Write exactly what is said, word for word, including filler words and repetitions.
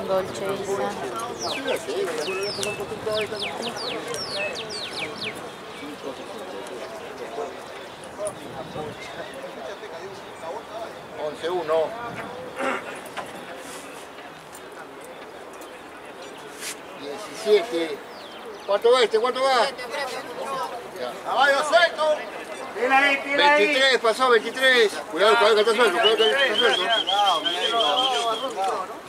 Dolce Visa. once uno. diecisiete. ¿Cuánto va este? ¿Cuánto va? Caballo suelto. veintitrés, pasó veintitrés. Cuidado, cuidado que está suelto. Cuidado que está suelto.